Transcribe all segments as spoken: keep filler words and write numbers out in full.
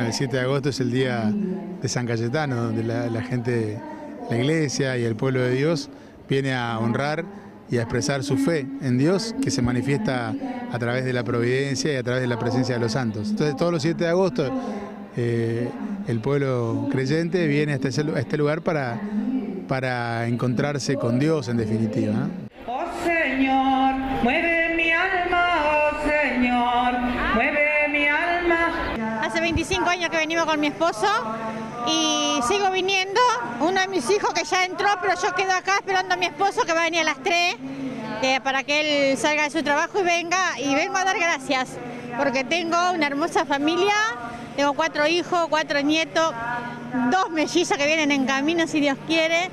el siete de agosto es el día de San Cayetano, donde la, la gente, la iglesia y el pueblo de Dios viene a honrar y a expresar su fe en Dios, que se manifiesta a través de la providencia y a través de la presencia de los santos. Entonces todos los siete de agosto eh, el pueblo creyente viene hasta ese, a este lugar para, para encontrarse con Dios en definitiva, ¿no? Oh Señor, mueve mi alma, oh Señor, mueve mi alma. Hace veinticinco años que venimos con mi esposo y sigo viniendo. Uno de mis hijos que ya entró, pero yo quedo acá esperando a mi esposo que va a venir a las tres eh, para que él salga de su trabajo y venga. Y vengo a dar gracias porque tengo una hermosa familia, tengo cuatro hijos, cuatro nietos, dos mellizas que vienen en camino si Dios quiere.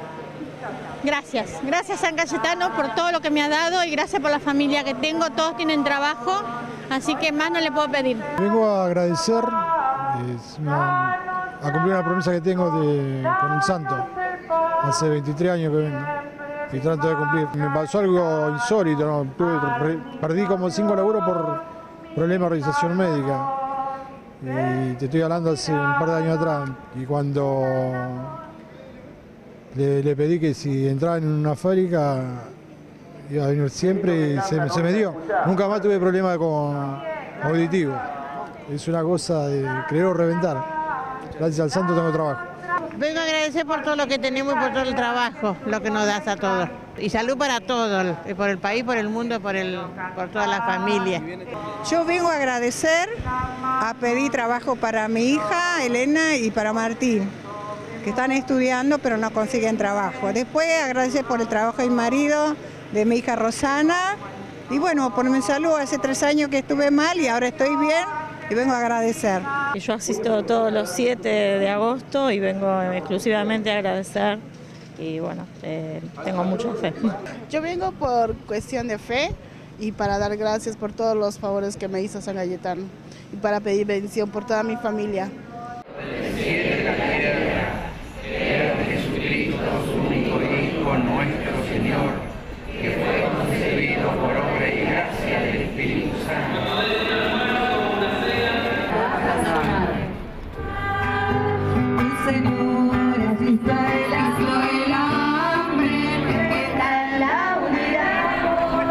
Gracias, gracias San Cayetano por todo lo que me ha dado y gracias por la familia que tengo, todos tienen trabajo, así que más no le puedo pedir. Vengo a agradecer, es una, a cumplir una promesa que tengo de, con el santo, hace veintitrés años que vengo y trato de cumplir. Me pasó algo insólito, ¿no? Tuve, perdí como cinco laburos por problemas de organización médica y te estoy hablando hace un par de años atrás y cuando Le, le pedí que si entraba en una fábrica iba a venir siempre y se, se me dio. Nunca más tuve problemas con auditivo. Es una cosa de creer o reventar. Gracias al santo tengo trabajo. Vengo a agradecer por todo lo que tenemos y por todo el trabajo, lo que nos das a todos. Y salud para todos, por el país, por el mundo, por, el, por toda la familia. Yo vengo a agradecer, a pedir trabajo para mi hija Elena y para Martín, que están estudiando pero no consiguen trabajo. Después agradecer por el trabajo de mi marido, de mi hija Rosana, y bueno, ponerme en salud, hace tres años que estuve mal y ahora estoy bien y vengo a agradecer. Yo asisto todos los siete de agosto y vengo exclusivamente a agradecer y bueno, eh, tengo mucha fe. Yo vengo por cuestión de fe y para dar gracias por todos los favores que me hizo San Cayetano y para pedir bendición por toda mi familia. Nuestro Señor, que fue concebido por obra y gracia del Espíritu Santo. Señor, asisto el asilo del hambre, está en la unidad.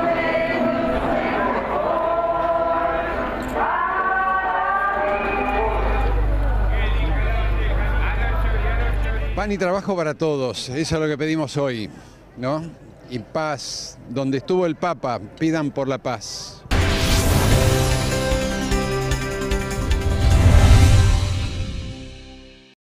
Pan y trabajo para todos, eso es lo que pedimos hoy, ¿no? Y paz, donde estuvo el Papa, pidan por la paz.